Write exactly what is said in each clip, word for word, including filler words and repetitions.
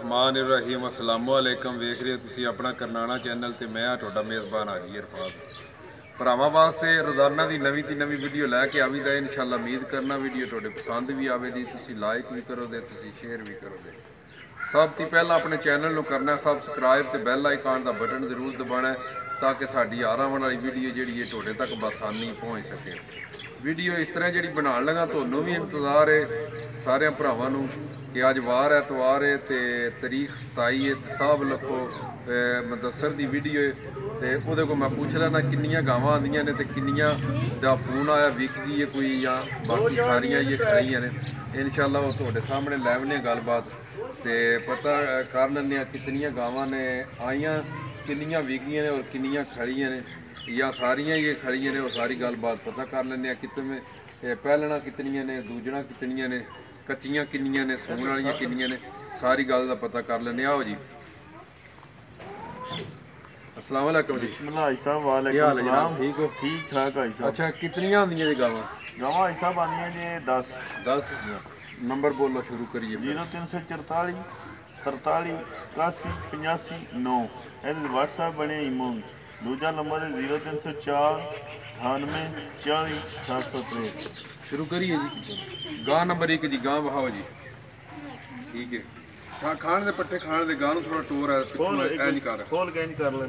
रहमान रहीम अस्सलाम वालेकुम। वेख रहे हो तुसीं अपना करनाना चैनल ते मैं तुहाडा मेज़बान हाजी इरफान। भरावां वास्ते रोज़ाना की नवीं ती नवीं वीडियो लैके आवीदा। इंशाअल्लाह उम्मीद करना वीडियो तुहाडे पसंद भी आवेगी, तुसीं लाइक भी करोगे, तुसीं शेयर भी करोगे। सब तो पहला अपने चैनल को करना सबसक्राइब तो बैल आइकॉन का बटन जरूर दबाना ताकि साड़ी हर आने वाली वीडियो जी है तुहाडे तक बसानी पहुँच सके। वीडियो इस तरह जी बना लगा तुहानू भी इंतज़ार है सारे भरावां नू कि अज वार ऐतवार है तो तरीक सताई है तो सब लखो मुदस्सर की वीडियो है तो वो को मैं पूछ लेना किन्नियां गावां आंदियां ने तो किन्नियां दा फोन आया विक गई है कोई या बाकी सारियां ये खड़ियां ने। इंशाअल्लाह वो तुहाडे सामने लैवने गलबात तो पता कर लैने कितनियां गावां ने आईयां, किन्नियां विकियां ने और किन्नियां खड़ियां ने या सारियां ये खड़ियां ने। वो सारी गलबात पता कर लैने कितने पहलना कितनियां ने, दूजणा कितनियां ने, कच्चियां किन्नियां ने, सून वालियां किन्नियां ने, सारी गल का पता कर लैने। आओ जी अस्सलाम वालेकुम जी। भाई साहब वालेकुम सलाम। ठीक हो? ठीक ठाक भाई साहब। अच्छा कितनियां आंदियां जी गावां? गावां भाई साहब आंदियां जी दस। दस नंबर बोलो शुरू करिए। जीरो तीन सौ चरताली तरताली इक्यासी पचासी नौ ये व्हाट्सएप बने ईमो। दूजा नंबर है जीरो तीन सौ चार अठानवे चाली सात सौ त्रेहठ। शुरू करिए जी। गां नंबर एक जी, गां बहाओ जी। ठीक है खा खाने दे पट्टे खाने दे गां थोड़ा टोर है पिछू ऐ नहीं कर खोल के नहीं कर लें।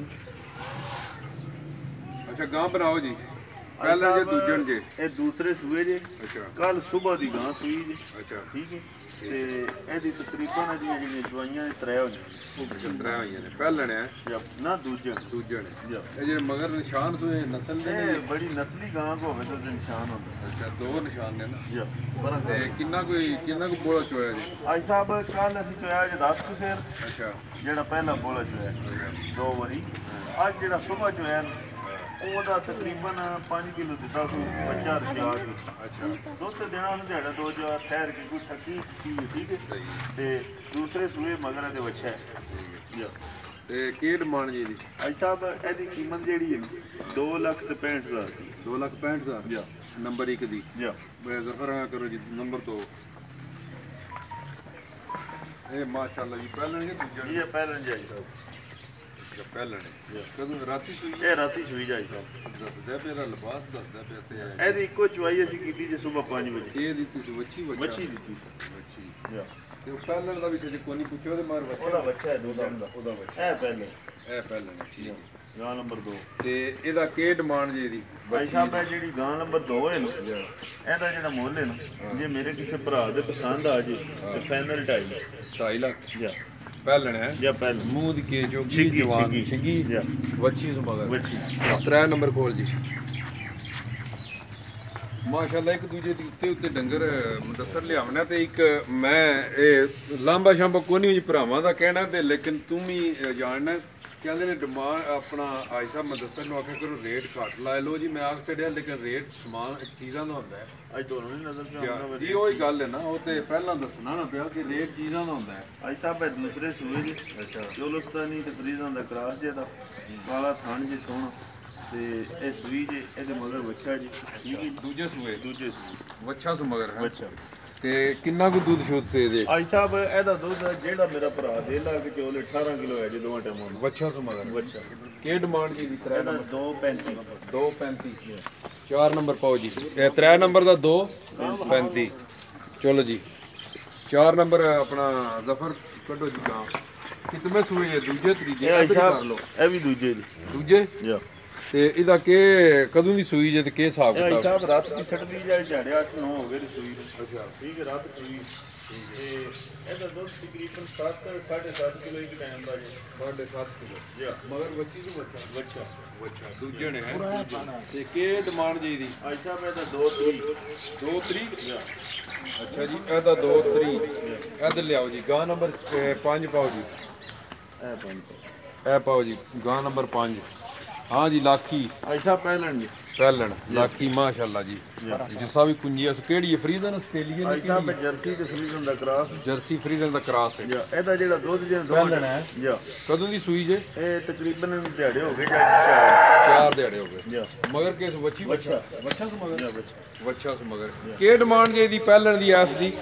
अच्छा गां बनाओ जी। पहले जे दूजन जे ये दूसरे सूए जे। अच्छा कल सुबह दी गां सूई जे। अच्छा ठीक है ते एदी तकरीबन एदी जेहड़ी दवाइयां त्रै होई। अच्छा त्रै होई ने। पहले ने ना दूजन दूजन ये जेहड़े मगर निशान सूए नस्ल दे ने बड़ी नस्ली गां को होवे तो निशान होंदा। अच्छा दो निशान ने ना जी ते किन्ना कोई किन्ना को बोला चोया जी? भाई साहब कल असीं चोया जे दस कुछ सेर। अच्छा जेहड़ा पहला बोला चोया दो वारी अज जेहड़ा सुबह चोया ਉਹਦਾ तकरीबन पाँच किलो ਦਿੱਤਾ ਸੀ ਬੱਚਾ ਰਜਾ ਕੇ। अच्छा ਦੁੱਧ ਦੇਣਾ ਉਹਨੂੰ ਦਿਹਾੜਾ ਦੋ ਜਾਂ ਠਹਿਰ ਕੇ ਕੋਈ ਠੱਕੀ ਠੀਕ ਹੈ ਤੇ ਦੂਸਰੇ ਸੂਏ ਮਗਰ ਦੇ ਬੱਚਾ ਹੈ। ਤੇ ਕੀ ਡਿਮਾਂਡ ਜੀ ਦੀ? ਭਾਈ ਸਾਹਿਬ ਇਹਦੀ ਕੀਮਤ ਜਿਹੜੀ ਹੈ ਦੋ ਲੱਖ ਤੇ ਪੈਂਹਠ ਹਜ਼ਾਰ ਦੀ। दो लाख पैंठ हज़ार ਜੀ नंबर एक दी ਜੀ जफर करो जी नंबर दो। ए माशाल्लाह जी पहले ने दूजा ਇਹ ਪਹਿਲਾਂ ਜੀ ਭਾਈ ਸਾਹਿਬ पहले ने कदों राती सुई ਇਹ ਰਾਤੀ ਸੂਈ ਜਾਈ ਸਾਹਿਬ। दसदा पे लिबास दसदा पे ते ਇਹਦੀ ਇੱਕੋ ਚੁਆਈ ਅਸੀਂ ਕੀਤੀ ਜੇ ਸਵੇਰ ਪੰਜ ਵਜੇ। ये दी सी वच्छी ਮੱਛੀ ਦਿੱਤੀ वच्छी ਜੀ ਤੇ ਉਹ ਪਹਿਲਾਂ ਦਾ ਵੀ ਸੱਚ ਕੋਈ ਨਹੀਂ ਪੁੱਛਿਆ ਉਹਦੇ ਮਾਰ ਬੱਚਾ ਉਹਦਾ ਬੱਚਾ ਹੈ ਦੋ ਦਮ ਦਾ। ਉਹਦਾ ਬੱਚਾ ਇਹ ਪਹਿਲੇ ਇਹ ਪਹਿਲਾਂ ਨੇ ਠੀਕ ਹੈ। ਗਾਂ ਨੰਬਰ ਦੋ ਤੇ ਇਹਦਾ ਕੀ ਡਿਮਾਂਡ ਜੀ ਇਹਦੀ? ਭਾਈ ਸਾਹਿਬ ਇਹ ਜਿਹੜੀ ਗਾਂ ਨੰਬਰ ਦੋ ਹੈ ਨਾ ਇਹਦਾ ਜਿਹੜਾ ਮੁੱਲ ਹੈ ਨਾ ਜੇ ਮੇਰੇ ਕਿਸੇ ਭਰਾ ਦੇ ਪਸੰਦ ਆ ਜੇ ਤੇ ਫਾਈਨਲ ਢਾਈ ਢਾਈ ਲੱਖ ਜਾਂ ਪਹਿਲਾਂ ਹੈ ਜਾਂ ਪਹਿਲੇ ਮੂੰਹ ਦੀ ਕੇ ਜੋ ਛਿੱਗੀ ਜਵਾਨ ਛਿੱਗੀ ਛਿੱਗੀ ਜਾਂ ਵੱਛੀ ਤੋਂ ਮਗਰ ਵੱਛੀ ਤਰੇ ਨੰਬਰ ਕੋਲ ਜੀ। ਮਾਸ਼ਾਅੱਲਾ ਇੱਕ ਦੂਜੇ ਦੇ ਉੱਤੇ ਉੱਤੇ ਡੰਗਰ ਮੁਦੱਸਰ ਲਿਆਵਣਾ ਤੇ ਇੱਕ ਮੈਂ ਇਹ ਲਾਂਬਾ ਸ਼ਾਂਬਾ ਕੋਈ ਨਹੀਂ ਜੀ ਭਰਾਵਾਂ ਦਾ ਕਹਿਣਾ ਤੇ ਲੇਕਿਨ ਤੂੰ ਵੀ ਜਾਣਨਾ ਕਹਿੰਦੇ ਨੇ ਡਿਮਾਂਡ ਆਪਣਾ ਆਈ ਸਾਹਿਬ ਮੁਦੱਸਰ ਨੂੰ ਆਖਿਆ ਕਰੋ ਰੇਟ ਘੱਟ ਲਾ ਲਓ ਜੀ। ਮੈਂ ਆਖ ਛੜਿਆ ਲੇਕਿਨ ਰੇਟ ਸਮਾਨ ਚੀਜ਼ਾਂ ਦਾ ਹੁੰਦਾ ਹੈ ਅੱਜ ਤੁਹਾਨੂੰ ਨਹੀਂ ਨਜ਼ਰ ਚ ਆਉਂਦਾ ਜੀ। ਉਹੀ ਗੱਲ ਹੈ ਨਾ ਉਹ ਤੇ ਪਹਿਲਾਂ ਦੱਸਣਾ ਨਾ ਪਿਆ ਕਿ ਰੇਟ ਚੀਜ਼ਾਂ ਦਾ ਹੁੰਦਾ ਹੈ। ਅੱਜ ਸਾਹਿਬ ਇਹ ਦੂਸਰੇ ਸੂਏ ਜੀ ਅੱਛਾ ਚੋਲਸਤਾਨੀ ਤੇ ਫਰੀਦਾਂ ਦਾ ਕਰਾਸ ਜੇ ਦਾ ਕਾਲਾ ਥਣ ਜੀ ਸੋਹਣਾ ਤੇ ਇਹ ਸੂਈ ਜੇ ਇਹਦੇ ਮਗਰ ਬੱਚਾ ਜੀ ਠੀਕ ਹੈ। ਦੂਜੇ ਸੂਏ ਦੂਜੇ ਸੂਏ ਵੱਛਾ ਸੂ ਮਗਰ ਹੈ ਬੱਚਾ ਤੇ ਕਿੰਨਾ ਕੁ ਦੁੱਧ ਸ਼ੁੱਧ ਤੇ ਇਹਦੇ? ਅੱਜ ਸਾਹਿਬ ਇਹਦਾ ਦੁੱਧ ਜਿਹੜਾ ਮੇਰਾ ਭਰਾ ਦੇ ਲਾ ਕੇ ਚੋਲੇ ਅਠਾਰਾਂ ਕਿਲੋ ਹੈ ਜੀ ਦੋਵਾਂ ਟਾਈਮਾਂ ਦਾ। ਵੱਛਾ ਸੂ ਮਗਰ ਬੱਚਾ ਕੀ ਡਿਮਾਂਡ ਜੀ ਦੀ? ਤਰੇ ਇਹਦਾ ਨੰਬਰ ਦੋ ਪੈਂਤੀ ਦੋ ਪੈਂਤੀ ਚਾਰ ਨੰਬਰ ਪਾਓ ਜੀ। ਇਹ ਤਰੇ ਨੰਬਰ ਦਾ ਦੋ ਪੈਂਤੀ ਚਲੋ ਜੀ। ਚਾਰ ਨੰਬਰ ਆਪਣਾ ਜ਼ਫਰ ਕੱਢੋ ਜੀ ਗਾਂ ਕਿਤਨੇ ਸੂਏ ਹੈ? ਦੂਜੇ ਤੀਜੇ ਇਹ ਕਰ ਸਾਹਿਬ ਲਓ ਇਹ ਵੀ ਦੂਜੇ ਦੀ ਦੂਜੇ ਜੀ। ਤੇ ਇਹਦਾ ਕੀ ਕਦੋਂ ਦੀ ਸੂਈ ਜੇ ਤੇ ਕੀ ਹਿਸਾਬ ਇਹ ਕਿਤਾਬ? ਸਾਹਿਬ ਰਾਤ ਦੀ ਛੱਡਦੀ ਜਾਏ ਝਾੜਿਆ ਅੱਠ ਨੌ ਹੋ ਗਏ ਦੀ ਸੂਈ ਨੂੰ। ਅੱਛਾ ਠੀਕ ਹੈ ਰਾਤ ਸੂਈ ਤੇ ਇਹਦਾ ਦੁੱਧ ਤਕਰੀਬਨ ਸੱਤ ਸਾਢੇ ਸੱਤ ਕਿਲੋ ਇੱਕ ਟਾਈਮ ਦਾ ਜੀ। ਸਾਢੇ ਸੱਤ ਕਿਲੋ ਜੀ ਮਗਰ ਬੱਚੀ ਤੋਂ ਬੱਚਾ ਬੱਚਾ ਅੱਛਾ ਦੂਜੇ ਨੇ ਹੈ ਤੇ ਕੀ ਡਿਮਾਂਡ ਜੀ ਦੀ? ਅੱਜ ਸਾਹਿਬ ਇਹਦਾ ਦੋ ਤਰੀਕ ਦੋ ਤਰੀਕ ਜੀ ਅੱਛਾ ਜੀ ਇਹਦਾ ਦੋ ਤਰੀਕ ਇੱਧਰ ਲਿਆਓ ਜੀ। ਗਾਂ ਨੰਬਰ ਪੰਜ ਪਾਓ ਜੀ। ਇਹ ਪੰਜ ਇਹ ਪਾਓ ਜੀ ਗਾਂ ਨੰਬਰ ਪੰਜ। हाँ जी लाखी ਅੱਜ ਸਾਹਿਬ ਪਹਿਲਣ ਜੀ पहलन लाखी माशाल्लाह जी जिसा भी कुंजिया केड़ी है फ्रीडन आस्ट्रेलियन ਅੱਜ ਸਾਹਿਬ ਜਰਸੀ ਤੇ ਫਰੀਜ਼ਨ ਦਾ ਕਰਾਸ जर्सी फ्रीडन ਦਾ ਕ੍ਰਾਸ ਹੈ। ਜੀ ਇਹਦਾ ਜਿਹੜਾ ਦੁੱਧ ਜੇ ਦੋ ਪਹਿਲਣ ਹੈ ਜੀ ਕਦੋਂ ਦੀ ਸੂਈ ਜੇ? ਇਹ ਤਕਰੀਬਨ ਦਿਹਾੜੇ ਹੋ ਗਏ ਜਾਂ ਚਾਰ ਚਾਰ ਦਿਹਾੜੇ ਹੋ ਗਏ ਜੀ ਮਗਰ ਕਿਸ ਵੱਛੀ ਬੱਚਾ ਵੱਛਾ ਤੋਂ ਮਗਰ ਜੀ ਬੱਚਾ ਵੱਛਾ ਤੋਂ ਮਗਰ ਕੀ ਡਿਮਾਂਡ ਜੇ ਦੀ ਪਹਿਲਣ ਦੀ ਐਸ ਦੀ?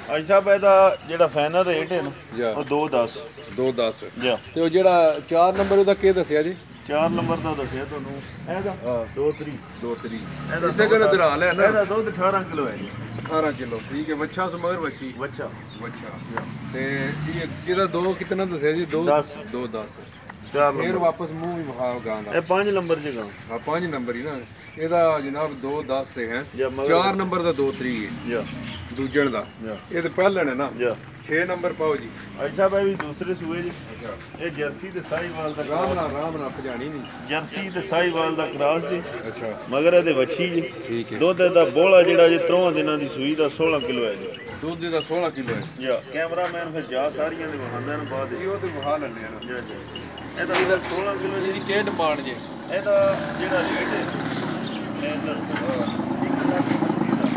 ਅੱਜ ਸਾਹਿਬ ਇਹਦਾ ਜਿਹੜਾ ਫਾਈਨਲ ਰੇਟ ਹੈ ਨਾ ਜੀ ਉਹ ਦੋ ਦਸ ਦੋ ਦਸ ਜੀ। ਤੇ ਉਹ ਜਿਹੜਾ ਚਾਰ ਨੰਬਰ ਉਹਦਾ ਕੀ ਦੱਸਿਆ ਜੀ? ਚਾਰ ਨੰਬਰ ਦਾ ਦੱਸਿਆ ਤੁਹਾਨੂੰ ਇਹਦਾ ਹਾਂ ਦੋ ਤਰੀ ਦੋ ਤਰੀ ਇਹਦਾ ਇਸੇ ਕੋਲ ਦਰਾਲ ਹੈ ਨਾ? ਇਹਦਾ ਦੁੱਧ ਅਠਾਰਾਂ ਕਿਲੋ ਹੈ ਜੀ। ਅਠਾਰਾਂ ਕਿਲੋ ਠੀਕ ਹੈ। ਵੱਛਾ ਸਮਗਰ ਵੱਛੀ ਬੱਚਾ ਵੱਛਾ ਤੇ ਇਹ ਇਹਦਾ ਦੋ ਕਿਤਨਾ ਦੱਸਿਆ ਜੀ? ਦੋ ਦਸ। ਦੋ ਦਸ ਚਾਰ ਫੇਰ ਨੰਬਰ ਵਾਪਸ ਮੂੰਹ ਵੀ ਵਿਖਾ ਗਾਂ ਦਾ। ਇਹ ਪੰਜ ਨੰਬਰ ਚ ਗਾਂ ਹਾਂ ਪੰਜ ਨੰਬਰ ਹੀ ਨਾ ਇਹਦਾ ਜਨਾਬ ਦੋ ਦਸ ਤੇ ਹੈ। ਜਾਂ ਮਗਰ ਚਾਰ ਨੰਬਰ ਦਾ ਦੋ ਤਰੀ ਹੈ ਜਾਂ ਦੂਜਣ ਦਾ। ਜਾਂ ਇਹ ਤੇ ਪਹਿਲਣ ਹੈ ਨਾ? ਜਾਂ ਛੇ ਨੰਬਰ ਪਾਓ ਜੀ। ਅੱਜ ਸਾਹਿਬ ਇਹ ਵੀ ਦੂਸਰੇ ਸੂਏ ਜੀ। ਇਹ ਜਰਸੀ ਤੇ ਸਾਹੀਵਾਲ ਦਾ ਰਾਮ ਕਰਾਸ ਨਾਲ ਰਾਮ ਨਾਲ ਭਜਾਣੀ ਨਹੀਂ। ਜਰਸੀ ਤੇ ਸਾਹੀਵਾਲ ਦਾ ਕਰਾਸ ਜੀ। ਅੱਛਾ ਮਗਰ ਇਹਦੇ ਵੱਛੀ ਜੀ। ਠੀਕ ਹੈ। ਦੁੱਧ ਦਾ ਬੋਲਾ ਜਿਹੜਾ ਜੀ ਤਰੋਂ ਦਿਨਾਂ ਦੀ ਸੂਈ ਦਾ ਸੋਲਾਂ ਕਿਲੋ ਹੈ ਜੀ। ਦੁੱਧ ਦਾ ਸੋਲਾਂ ਕਿਲੋ ਹੈ। ਜਾਂ ਕੈਮਰਾਮੈਨ ਫਿਰ ਜਾ ਸਾਰੀਆਂ ਦੇ ਵਹਾਂਦਿਆਂ ਨੂੰ ਬਾਅਦ ਇਹ ਉਹ ਤੇ ਵਿਖਾ ਲੈਣੇ ਆ ਨਾ। ਜੀ ਜੀ ਇਹਦਾ ਇਹਦਾ ਸੋਲਾਂ ਕਿਲੋ ਜੀ। ਇਹਦੀ ਕੀ ਡਿਮਾਂਡ ਜੇ? ਇਹਦਾ ਜਿਹੜਾ ਰੇਟ ਹੈ ਇਹਦਾ ਇੱਕ ਲੱਖ ਅੱਸੀ ਦਾ।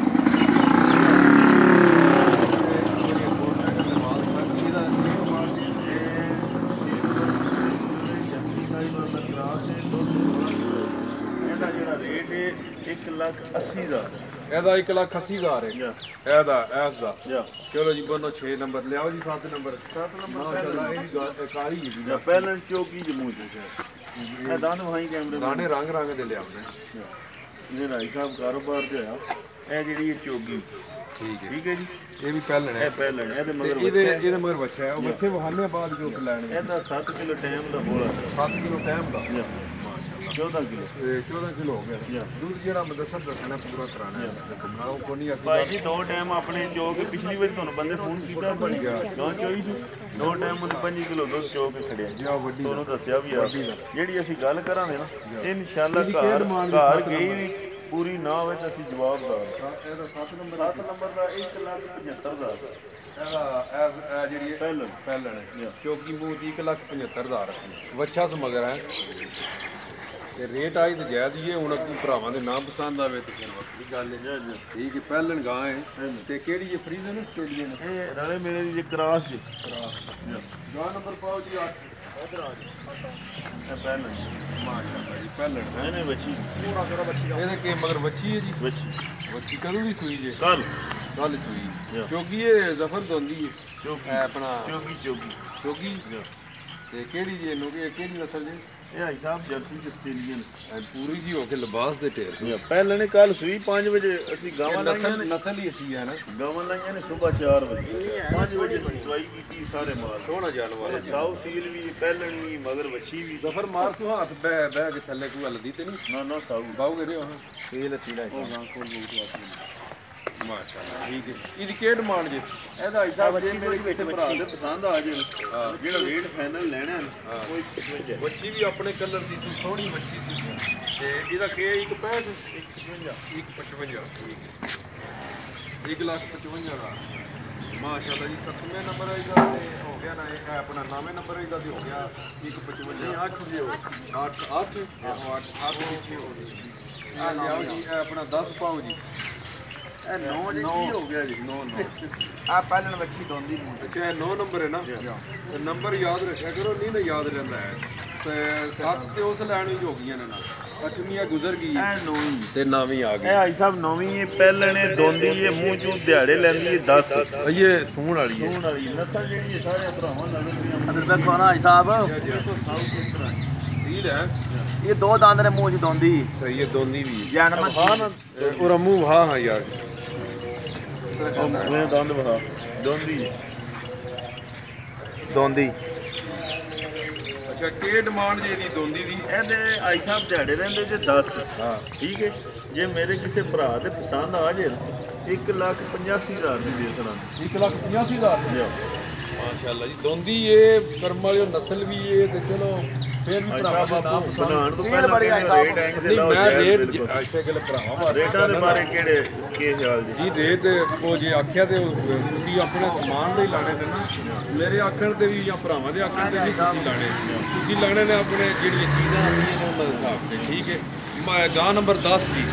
ਇਹਦਾ ਜਿਹੜਾ ਰੇਟ ਹੈ ਇੱਕ ਲੱਖ ਅੱਸੀ ਦਾ। ਇਹਦਾ ਇੱਕ ਲੱਖ ਅੱਸੀ ਹਜ਼ਾਰ ਹੈ ਇਹਦਾ ਐਸ ਦਾ। ਜਾਂ ਚਲੋ ਜੀ ਬੋਲੋ ਛੇ ਨੰਬਰ ਲਿਆਓ ਜੀ। ਸੱਤ ਨੰਬਰ ਸੱਤ ਨੰਬਰ ਮਾਸ਼ਾਅੱਲਾ ਇਹ ਵੀ ਗੱਲ- ਕਾਲੀ ਹੈ ਜੀ। ਜਾਂ ਪਹਿਲਾਂ ਚੌਕੀ ਜਮੂ ਚ ਇਹ ਦਾਨ ਵਹਾਈ ਕੈਮਰੇ ਦਾਣੇ ਰੰਗ ਰੰਗ ਦੇ ਲਿਆਉਂਦੇ। ਜਿਹੜਾ ਹਿਸਾਬ ਕਾਰੋਬਾਰ ਤੇ ਆ ਇਹ ਜਿਹੜੀ ਇਹ ਚੋਗੀ ਠੀਕ ਹੈ ਠੀਕ ਹੈ ਜੀ। ਇਹ ਵੀ ਪਹਿਲਣ ਹੈ ਇਹ ਪਹਿਲਾਂ ਇਹਦੇ ਤੇ ਮਗਰ ਇਹਦੇ ਬੱਚਾ ਹੈ। ਇਹਦੇ ਮਗਰ ਬੱਚਾ ਹੈ। ਉਹ ਬੱਚੇ ਵਹਾਨੇ ਬਾਅਦ ਜੋ ਲੈਣਗੇ। ਇਹਦਾ ਸੱਤ ਕਿਲੋ ਟਾਈਮ ਦਾ ਬੋਲਾ ਸੱਤ ਕਿਲੋ ਟਾਈਮ ਦਾ ਜਾਂ ਚੌਦਾਂ ਕਿਲੋ ਤੇ ਚੌਦਾਂ ਕਿਲੋ ਹੋ ਗਿਆ। ਜਾਂ ਦੁੱਧ ਜਿਹੜਾ ਮਦਰਸਾ ਦੱਸਣਾ ਪੂਰਾ ਕਰਾਣਾ ਹੈ ਤੇ ਘੁੰਮਣਾ ਕੋਈ ਨਹੀਂ ਅਸੀਂ ਭਾਈ ਜੀ ਦੋ ਟਾਈਮ ਆਪਣੇ ਚੋ ਕੇ ਪਿਛਲੀ ਵਾਰੀ ਤੁਹਾਨੂੰ ਬੰਦੇ ਫੋਨ ਕੀਤਾ ਬਣ ਗਿਆ ਦੋ ਚੋਈ ਸੀ। ਦੋ ਟਾਈਮ ਉਹਨੇ ਪੰਜ ਕਿਲੋ ਦੁੱਧ ਚੋ ਕੇ ਖੜਿਆ ਜੀ ਆ ਵੱਡੀ ਤੁਹਾਨੂੰ ਦੱਸਿਆ ਵੀ ਆ ਜਿਹੜੀ ਅਸੀਂ ਗੱਲ ਕਰਾਂਗੇ ਨਾ ਇਨਸ਼ਾਅੱਲਾ ਇਹਦੀ ਘਰ ਕਿਹੜੀ demand ਘਰ ਸੱਤ ਗਈ ਵੀ ਪੂਰੀ ਨਾ ਹੋਵੇ ਤਾਂ ਅਸੀਂ ਜਵਾਬਦਾਰ। ਇਹਦਾ ਸੱਤ ਨੰਬਰ ਸੱਤ ਨੰਬਰ ਦਾ ਇੱਕ ਲੱਖ ਪਝੱਤਰ ਦਾ ਇਹਦਾ ਇਹ ਇਹ ਜਿਹੜੀ ਹੈ ਪਹਿਲਾਂ ਪਹਿਲਣ ਹੈ। ਚੌਕੀ ਮੂੰਹ ਦੀ ਇੱਕ ਲੱਖ ਪਝੱਤਰ ਹਜ਼ਾਰ ਵੱਛਾ ਸਮਗਰ ਹੈ। ਤੇ ਰੇਟ ਆਈ ਤੇ ਜਾਇਜ਼ ਹੀ ਹੈ। ਹੁਣ ਅੱਗੇ ਭਰਾਵਾਂ ਦੇ ਨਾਮ ਪਸੰਦ ਆਵੇ ਤੇ ਫਿਰ ਵੱਖਰੀ ਗੱਲ ਹੈ। ਠੀਕ ਹੈ। ਪਹਿਲਣ ਗਾਂ ਹੈ ਤੇ ਕਿਹੜੀ ਹੈ? ਫਰੀਜ਼ਨ ਆਸਟ੍ਰੇਲੀਅਨ ਇਹ ਨਾਲੇ ਮੇਰੇ ਦੀ ਕਰਾਸ ਜੀ। ਗਾਂ ਨੰਬਰ ਪਾਓ ਜੀ ਅੱਠ। ਇਧਰ ਆ ਜੀ ਇਹ ਪਹਿਲਾਂ ਮਾਸ਼ਾਅੱਲਾ ਜੀ ਪਹਿਲਣ ਹੈ। ਇਹਨੇ ਬੱਚੀ ਪੂਰਾ ਸਾਰਾ ਬੱਚੀ ਇਹਦੇ ਕੇ ਮਗਰ ਬੱਚੀ ਹੈ ਜੀ। ਬੱਚੀ ਬੱਚੀ ਕਦੋਂ ਦੀ ਸੂਈ ਜੇ? ਕੱਲ ਕੱਲ ਸੂਈ। ਚੌਕੀ ਇਹ ਜ਼ਫਰ ਦੋਂਦੀ ਹੈ। ਚੌਕੀ ਇਹ ਆਪਣਾ ਚੌਕੀ ਚੌਕੀ ਚੌਕੀ ਤੇ ਕਿਹੜੀ ਜੀ ਇਹਨੂੰ ਕਿ ਕਿਹੜੀ ਨਸਲ ਜੀ? ਇਹ ਹਿਸਾਬ ਜਰਸੀ ਆਸਟ੍ਰੇਲੀਅਨ ਇਹ ਪੂਰੀ ਜੀ ਹੋ ਕੇ ਲਿਬਾਸ ਦੇ ਢੇਰ। ਪਹਿਲਾਂ ਨੇ ਕੱਲ ਸੂਈ ਪੰਜ ਵਜੇ ਅਸੀਂ ਗਾਵਾਂ ਲਾਈਆਂ ਨਸਲ ਨੇ ਨਸਲ ਹੀ ਅਸੀਂ ਹੈ ਨਾ। ਗਾਵਾਂ ਲਾਈਆਂ ਨੇ ਸਵੇਰ ਚਾਰ ਵਜੇ ਪੰਜ ਵਜੇ ਦਵਾਈ ਕੀਤੀ ਸਾਰੇ ਮਾਲ ਸੋਹਣਾ ਜਾਨਵਰ ਹੈ। ਸਾਊ ਸੀਲ ਵੀ ਪਹਿਲਣ ਵੀ ਮਗਰ ਵੱਛੀ ਵੀ ਜ਼ਫਰ ਮਾਰ ਤੂੰ ਹੱਥ ਬਹਿ ਬਹਿ ਕੇ ਥੱਲੇ ਕੋਈ ਹਲਦੀ ਤੇ ਨਹੀਂ ਨਾ ਨਾ ਸਾਊ ਬਾਉਗੇ ਰੇ ਹਾਂ। ਸੀਲ ਸੀਲਾ ਉਹ ਗਾਂ ਕੋਲ ਬਹੁਤ ਮਾਸ਼ਾਅੱਲਾ ਠੀਕ ਹੈ। ਇਹਦੀ ਕੀ ਡਿਮਾਂਡ ਜੇ? ਇਹਦਾ ਹਿਸਾਬ ਜੇ ਮੇਰੇ ਕਿਸੇ ਭਰਾ ਦੇ ਪਸੰਦ ਆ ਜੇ ਜਿਹੜਾ ਰੇਟ ਫਾਈਨਲ ਲੈਣਾ ਹੈ ਕੋਈ ਪਚਵੰਜਾ। ਬੱਚੀ ਵੀ ਆਪਣੇ ਕਲਰ ਦੀ ਸੀ ਸੋਹਣੀ ਬੱਚੀ ਸੀ ਤੇ ਇਹਦਾ ਕੀ ਇੱਕ ਪੈਂਹਠ ਇੱਕ ਪਚਵੰਜਾ ਇੱਕ ਪਚਵੰਜਾ ਠੀਕ ਹੈ। ਇੱਕ ਲੱਖ ਪਚਵੰਜਾ ਦਾ ਮਾਸ਼ਾਅੱਲਾ ਜੀ। ਸੱਤਵੇਂ ਨੰਬਰ ਇਹਦਾ ਤੇ ਹੋ ਗਿਆ ਨਾ ਇਹ ਆਪਣਾ ਨੌਵੇਂ ਨੰਬਰ ਇਹਦਾ ਤੇ ਹੋ ਗਿਆ ਇੱਕ ਪਚਵੰਜਾ। ਅੱਠ ਦੇ ਅੱਠ ਅੱਠ ਆਹੋ ਅੱਠ ਅੱਠ ਪਿੱਛੇ ਹੋ ਗਈ। ਆ ਲਿਆਓ ਜੀ ਇਹ ਆਪਣਾ ਦਸ ਪਾਓ ਜੀ। ਇਹ ਨੌ ਜੇ ਕੀ ਹੋ ਗਿਆ ਜੀ ਨੌ ਨੌ ਆ ਪਹਿਲਣ ਵੱਛੀ ਦੋਂਦੀ ਨੂੰ ਅੱਛਾ ਇਹ ਨੌ ਨੰਬਰ ਹੈ ਨਾ? ਤੇ ਨੰਬਰ ਯਾਦ ਰੱਖਿਆ ਕਰੋ ਨਹੀਂ ਨਾ ਯਾਦ ਰਹਿੰਦਾ ਹੈ। ਤੇ ਸੱਤ ਤੇ ਉਸ ਲੈਣ ਵਿੱਚ ਹੋ ਗਈਆਂ ਨੇ ਨਾ। ਅੱਠਵੀਂ ਗੁਜ਼ਰ ਗਈ ਇਹ ਨੌਂ ਹੀ ਤੇ ਨਵੀਂ ਆ ਗਈ। ਇਹ ਹਾਈ ਸਾਹਿਬ ਨੌਵੀਂ ਇਹ ਪਹਿਲਣ ਇਹ ਦੋਂਦੀ ਇਹ ਮੂੰਹ ਚੋਂ ਦਿਹਾੜੇ ਲੈਂਦੀ ਇਹ ਦਸ ਇਹ ਸੂਣ ਵਾਲੀ ਹੈ। ਸੋਹਣ ਵਾਲੀ ਨਸਲ ਜਿਹੜੀ ਹੈ ਸਾਰੇ ਭਰਾਵਾਂ ਨਾਲ अदर तक खाना भाई साहब ਸੀਲ ਹੈ। ये दो दांत ने मुंह च दोंदी ਸਹੀ ਹੈ ਦੋਨੀ ਵੀ जानवर ਹਾਂ ਨਾ ਉਹ ਮੂੰਹ ਹਾਂ ਹਾਂ ਯਾਰ ਉਹ ਦੰਦ ਵਹਾ ਦੋਂਦੀ दोंदी ਅੱਛਾ ਕੀ ਡਿਮਾਂਡ ਜੇ ਦੀ ਦੋਂਦੀ ਦੀ? ਇਹਦੇ ਹਾਈ ਸਾਹਿਬ ਦਿਹਾੜੇ ਰਹਿੰਦੇ ਜੇ ਦਸ ਹਾਂ ਠੀਕ ਹੈ। ਜੇ ਮੇਰੇ ਕਿਸੇ ਭਰਾ ਦੇ ਪਸੰਦ ਆ ਜੇ ਇੱਕ ਲੱਖ ਪਚਾਸੀ ਹਜ਼ਾਰ ਦੀ ਦੇ ਦੇਣਾ ਇੱਕ ਲੱਖ ਪਚਾਸੀ ਹਜ਼ਾਰ ਲਿਓ ਮਾਸ਼ਾਅੱਲਾ ਜੀ। ਦੋਂਦੀ ਇਹ ਕਰਮ ਵਾਲੀ ਨਸਲ ਵੀ ਇਹ ਤੇ ਚਲੋ ਫਿਰ ਵੀ ਭਰਾਵਾਂ ਦਾ ਨਾਮ ਪਸੰਦ ਬਣਾਉਣ ਤੋਂ ਸੀਲ ਪਹਿਲਾਂ ਬੜੀ ਕਹਿੰਦੇ ਹਾਈ ਰੇਟ ਐਂਕ ਤੇ ਨਹੀਂ ਲਾਓ ਮੈਂ ਜਾਇਜ਼ ਰੇਟ ਬਿਲਕੁਲ। ਐਸੇ ਗੱਲ ਭਰਾਵਾਂ ਬਾਰੇ ਰੇਟਾਂ ਦੇ ਬਾਰੇ ਕਿਹੜੇ ਕੀ ਖਿਆਲ ਜੀ ਜੀ ਰੇਟ ਉਹ ਜੇ ਆਖਿਆ ਤੇ ਉਹ ਤੁਸੀਂ ਆਪਣੇ ਸਮਾਨ ਦੇ ਹੀ ਲਾਣੇ ਤੇ ਨਾ ਮੇਰੇ ਆਖਣ ਤੇ ਵੀ ਜਾਂ ਭਰਾਵਾਂ ਦੇ ਆਖਣ ਤੇ ਵੀ ਤੁਸੀਂ ਲਾਣੇ ਤੁਸੀਂ ਲਾਣੇ ਨੇ ਆਪਣੇ ਜਿਹੜੀਆਂ ਚੀਜ਼ਾਂ ਆਪਣੀਆਂ ਨੇ ਉਹਨਾਂ ਦੇ ਹਿਸਾਬ ਤੇ ਠੀਕ ਹੈ। ਮੈਂ ਗਾਂ ਨੰਬਰ ਦਸ ਜੀ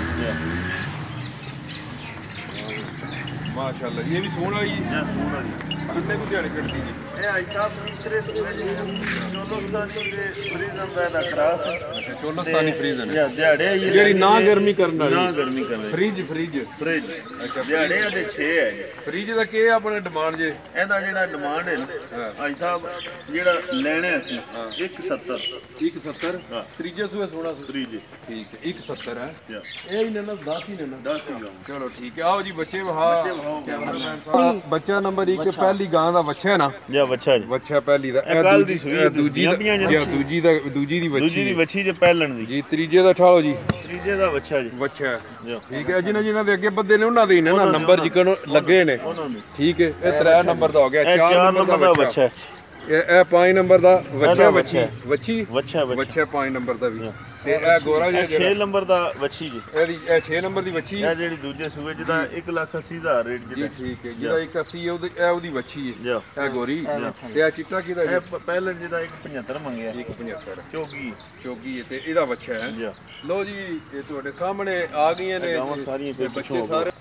ਮਾਸ਼ਾਅੱਲਾ ਜੀ ਇਹ ਵੀ ਸੋਹਣ ਵਾਲੀ ਹੈ। ਜਾਂ ਸੋਹਣ ਵਾਲੀ ਕਿੰਨੇ ਕੁ ਦਿਹਾੜੇ ਕੱਢਦੀ ਜੀ? ਇਹ ਆਈ ਸਾਹਿਬ ਤੀਸਰੇ ਸੂਏ ਜੀ ਚੋਲੋਸਤਾਨੀ ਦੇ ਫਰੀਜ਼ਨ ਦਾ ਇਹਦਾ ਕਰਾਸ ਅੱਛਾ ਚੋਲਸਤਾਨੀ ਫਰੀਜ਼ ਨੇ ਜਾਂ ਦਿਹਾੜੇ ਹੀ ਜਿਹੜੀ ਨਾ ਗਰਮੀ ਕਰਨ ਵਾਲੀ ਨਾ ਗਰਮੀ ਕਰਨ ਵਾਲੀ ਫ੍ਰਿਜ ਫ੍ਰਿਜ ਫ੍ਰਿਜ ਅੱਛਾ ਦਿਹਾੜੇ ਇਹਦੇ ਛੇ ਹੈ ਜੀ ਫ੍ਰਿਜ ਦਾ ਕੀ ਆਪਣੇ ਡਿਮਾਂਡ ਜੇ ਇਹਦਾ ਜਿਹੜਾ ਡਿਮਾਂਡ ਹੈ ਨਾ ਆਈ ਸਾਹਿਬ ਜਿਹੜਾ ਲੈਣੇ ਅਸੀਂ ਇੱਕ ਸੌ ਸੱਤਰ ਇੱਕ ਸੌ ਸੱਤਰ ਹਾਂ। ਤੀਜੇ ਸੂਏ ਸੋਣਾ ਸੂ ਫ੍ਰਿਜ ਠੀਕ ਹੈ ਇੱਕ ਸੌ ਸੱਤਰ ਹੈ ਜਾਂ ਇਹ ਹੀ ਨੇ ਨਾ ਦਸ ਹੀ ਨੇ ਨਾ ਦਸ ਹੀ ਗਾਉਂ ਚਲੋ ਠੀਕ ਹੈ ਆਓ ਜੀ ਬੱਚੇ ਵਹਾ ਬੱਚੇ ਵਹਾਓ। ਕੈਮਰਾਮੈਨ ਸਾਹਿਬ ਬੱਚਾ ਨੰਬਰ ਇੱਕ ਪਹਿਲੀ ਗਾਂ ਦਾ ਬੱਚਾ ਹੈ ਨਾ ਜਾਂ ਬੱਚਾ ਜੀ ਬੱਚਾ ਪਹਿਲੀ ਦਾ ਇਹ ਕੱਲ੍ਹ ਦੀ ਸੂਈ ਹੈ, ਇਹ ਦੂਜੀ ਦਾ ਦੂਜੀਆਂ ਜੀ ਦੂਜੀ ਦਾ ਦੂਜੀ ਦੀ ਦੂਜੀ ਬੱਚੀ ਦੀ ਵੱਛੀ ਜੇ ਪਹਿਲਣ ਦੀ ਜੀ ਤੀਜੇ ਦਾ ਠਾਲੋ ਜੀ ਤੀਜੇ ਦਾ ਬੱਚਾ ਜੀ ਬੱਚਾ ਜਾਂ ਠੀਕ ਹੈ ਜਿਹਨਾਂ ਜਿਹਨਾਂ ਦੇ ਅੱਗੇ ਬੱਦੇ ਨੇ ਉਹਨਾਂ ਦੇ ਹੀ ਨੇ ਨਾ ਨੰਬਰ ਜਿਕਣ ਲੱਗੇ ਨੇ ਉਹਨਾਂ ਨੂੰ ਠੀਕ ਹੈ ਇਹ ਤਰੇ ਨੰਬਰ ਦਾ ਹੋ ਗਿਆ ਇਹ ਚਾਰ ਚਾਰ ਨੰਬਰ ਦਾ ਬੱਚਾ ਬੱਚਾ ਹੈ। ਇਹ ਇਹ ਪੰਜ ਨੰਬਰ ਦਾ ਬੱਚਾ ਇਹਦਾ ਬੱਚੀ ਬੱਚਾ। ਬੱਚੀ ਬੱਚਾ ਬੱਚਾ ਬੱਚਾ ਪੰਜ ਨੰਬਰ ਦਾ ਵੀ ਤੇ ਇਹ ਗੋਰਾ ਇਹ ਜਿਹਾ ਛੇ ਜਿਹੜਾ ਨੰਬਰ ਦਾ ਵੱਛੀ ਜੀ ਇਹਦੀ ਇਹ ਛੇ ਨੰਬਰ ਦੀ ਬੱਚੀ ਇਹ ਜਿਹੜੀ ਦੂਜੇ ਸੂਏ ਜਿਹਦਾ ਇੱਕ ਲੱਖ ਅੱਸੀ ਹਜ਼ਾਰ ਰੇਟ ਜੀ ਜਿਹੜਾ ਠੀਕ ਹੈ ਜਿਹਦਾ ਇੱਕ ਅੱਸੀ ਹੈ ਉਹਦੀ ਇਹ ਉਹਦੀ ਬੱਚੀ ਹੈ ਜਾਂ ਇਹ ਗੋਰੀ ਤੇ ਇਹ ਚਿੱਟਾ ਕਿਹਦਾ ਜੀ ਇਹ ਪ- ਪਹਿਲਣ ਜਿਹਦਾ ਇੱਕ ਪਝੱਤਰ ਮੰਗਿਆ ਇੱਕ ਪਝੱਤਰ ਚੌਗੀ ਚੌਗੀ ਹੈ ਤੇ ਇਹਦਾ ਬੱਚਾ ਹੈ ਜਾਂ ਲੋ ਜੀ ਇਹ ਤੁਹਾਡੇ ਸਾਹਮਣੇ ਆ ਗਈਆਂ ਨੇ ਗਾਵਾਂ ਸਾਰੀਆਂ ਤੇ ਕੋਈ ਬੱਚੇ ਪਿੱਛੋਂ ਸਾਰੇ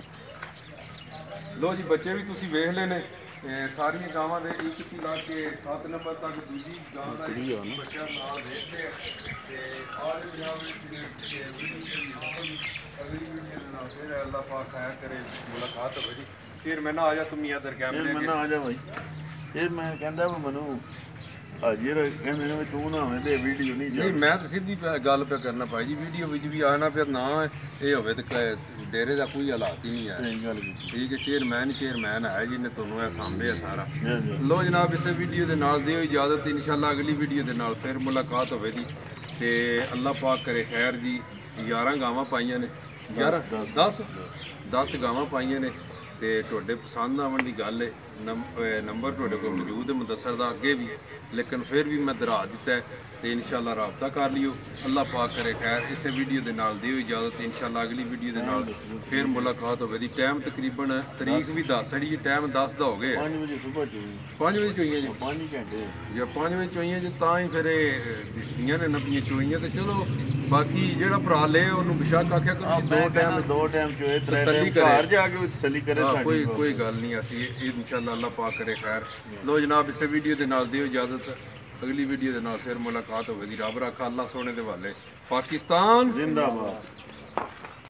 ਲੋ ਜੀ ਬੱਚੇ ਵੀ ਤੁਸੀਂ ਵੇਖ ਲਏ ਨੇ ਇਹ ਸਾਰੀਆਂ ਗਾਵਾਂ ਦੇ ਇੱਕ ਤੋਂ ਲਾ ਕੇ ਸੱਤ ਨੰਬਰ ਤੱਕ ਦੂਜੀ ਗਾਂ ਦਾ ਇੱਕ ਬੱਚਾ ਨਾਲ ਦੇਖਦੇ ਆ ਤੇ ਆਜ ਪੰਜਾਬ ਵਿੱਚ ਅਗਲੀ ਵੀਡੀਓ ਦੇ ਨਾਲ ਫਿਰ ਅੱਲਾਹ ਪਾਕ ਖੈਰ ਕਰੇ ਮੁਲਾਕਾਤ ਹੋਵੇ ਜੀ ਫਿਰ ਮੈਂ ਨਾ ਆ ਜਾ ਤੂੰ ਮੀਆਂ ਦਰ ਇਹ ਕੈਮਰੇ ਮੈਂ ਨਾ ਆ ਜਾ ਭਾਈ ਇਹ ਮੈਂ ਕਹਿੰਦਾ ਵੀ ਮੈਨੂੰ ਹਾਜ਼ਰ ਕਹਿੰਦੇ ਨੇ ਵੀ ਤੂੰ ਨਾ ਹੋਵੇਂ ਤੇ ਵੀਡੀਓ ਨਹੀਂ ਜਾ ਨਹੀਂ ਮੈਂ ਤਾਂ ਸਿੱਧੀ ਪ- ਗੱਲ ਪਿਆ ਕਰਨਾ ਭਾਈ ਜੀ ਵੀਡੀਓ ਵਿੱਚ ਵੀ ਆਣਾ ਫਿਰ ਨਾ ਇਹ ਹੋਵੇ ਤੇ ਕ- ਡੇਰੇ ਦਾ ਕੋਈ ਹਾਲਾਤ ਹੀ ਨਹੀਂ ਹੈ ਸਹੀ ਗੱਲ ਕੀਤੀ ਠੀਕ ਹੈ ਚੇਅਰਮੈਨ ਚੇਅਰਮੈਨ ਹੈ ਜਿਹਨੇ ਤੁਹਾਨੂੰ ਇਹ ਸਾਂਭਿਆ ਸਾਰਾ ਜਾਂ ਜਾਂ ਲੋ ਜਨਾਬ ਇਸੇ ਵੀਡੀਓ ਦੇ ਨਾਲ ਦਿਓ ਇਜਾਜ਼ਤ ਇਨਸ਼ਾਅੱਲਾ ਅਗਲੀ ਵੀਡੀਓ ਦੇ ਨਾਲ ਫਿਰ ਮੁਲਾਕਾਤ ਹੋਵੇ ਜੀ ਤੇ ਅੱਲਾਹ ਪਾਕ ਕਰੇ ਖੈਰ ਜੀ ਗਿਆਰਾਂ ਗਾਵਾਂ ਪਾਈਆਂ ਨੇ ਗਿਆਰਾਂ ਦਸ ਦਸ ਗਾਵਾਂ ਪਾਈਆਂ ਨੇ ਤੇ ਤੁਹਾਡੇ ਪਸੰਦ ਆਉਣ ਦੀ ਗੱਲ ਹੈ ਨੰਬ- ਅਹ ਨੰਬਰ ਤੁਹਾਡੇ ਕੋਲ ਮੌਜੂਦ ਹੈ ਮੁਦੱਸਰ ਦਾ ਅੱਗੇ ਵੀ ਲੇਕਿਨ ਫਿਰ ਵੀ ਮੈਂ ਦਰਾ ਦਿੱਤਾ ਹੈ ਤੇ ਇਨਸ਼ਾਅੱਲਾ ਰਾਬਤਾ ਕਰ ਲਿਓ ਅੱਲਾਹ ਪਾਕ ਕਰੇ ਖੈਰ ਇਸੇ ਵੀਡੀਓ ਦੇ ਨਾਲ ਦਿਓ ਇਜਾਜ਼ਤ ਇਨਸ਼ਾਅੱਲਾ ਅਗਲੀ ਵੀਡੀਓ ਦੇ ਨਾਲ ਫਿਰ ਮੁਲਾਕਾਤ ਹੋਵੇ ਦੀ ਟਾਈਮ ਤਕਰੀਬਨ ਤਰੀਕ ਵੀ ਦੱਸ ਛੜੀ ਜੀ ਟਾਈਮ ਦਸ ਦਾ ਹੋ ਗਏ ਪੰਜ ਵਜੇ ਸਵੇਰ ਚੋਈ ਪੰਜ ਵਜੇ ਚੋਈਆਂ ਜੀ ਪੰਜ ਹੀ ਘੰਟੇ ਜੇ ਪੰਜ ਵਜੇ ਚੋਈਆਂ ਜੇ ਤਾਂ ਹੀ ਫਿਰ ਇਹ ਦਿਸਦੀਆਂ ਨੇ ਨਵੀਆਂ ਚੋਈਆਂ ਤੇ ਚਲੋ ਬਾਕੀ ਜਿਹੜਾ ਭਰਾ ਲੇ ਉਹਨੂੰ ਬਿਸ਼ੱਕ ਆਖਿਆ ਕਰੋ ਜੀ ਦੋ ਟਾਈਮ ਦੋ ਟਾਈਮ ਚੋਏ ਤਰੇ ਤਸੱਲੀ ਟਾਈਮ ਕਰੇ। ਘਰ ਜਾ ਕੇ ਤਸੱਲੀ ਕਰੇ ਹਾਂ, ਸਾਡੀ ਕੋਈ ਕੋਈ ਗੱਲ ਨਹੀਂ ਅਸੀਂ ਇਹ ਇਨਸ਼ਾਅੱਲਾ ਅੱਲਾਹ ਪਾਕ ਕਰੇ ਖੈਰ ਲੋ ਜਨਾਬ ਇਸੇ ਵੀਡੀਓ ਦੇ ਨਾਲ ਦਿਓ ਇਜਾਜ਼ਤ ਅਗਲੀ ਵੀਡੀਓ ਦੇ ਨਾਲ ਫਿਰ ਮੁਲਾਕਾਤ ਹੋਵੇਗੀ ਰੱਬ ਰੱਖਾ ਅੱਲਾਹ ਸੋਹਣੇ ਦੇ ਵਾਲੇ ਪਾਕਿਸਤਾਨ ਜ਼ਿੰਦਾਬਾਦ